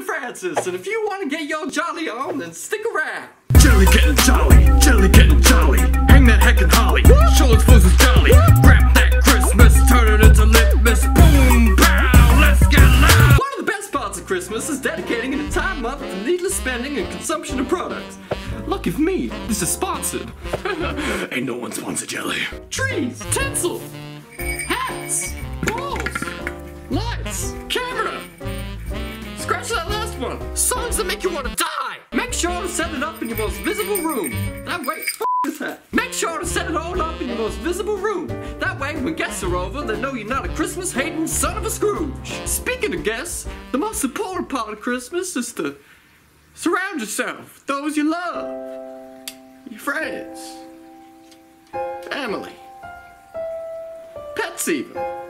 Francis, and if you want to get your jolly on, then stick around. Jelly getting jolly, jelly getting jolly. Hang that heckin' holly, show its fools is jolly. Grab that Christmas, turn it into litmus. Boom, pow, let's get loud. One of the best parts of Christmas is dedicating an entire month to needless spending and consumption of products. Lucky for me, this is sponsored. Ain't no one sponsored jelly. Trees, tinsel, hats, balls, lights, camera. Scratch that last one. Songs that make you want to die. Make sure to set it up in your most visible room. That way, this hat. Make sure to set it all up in your most visible room. That way, when guests are over, they know you're not a Christmas-hating son of a Scrooge. Speaking of guests, the most important part of Christmas is to surround yourself with those you love. Your friends. Family. Pets even.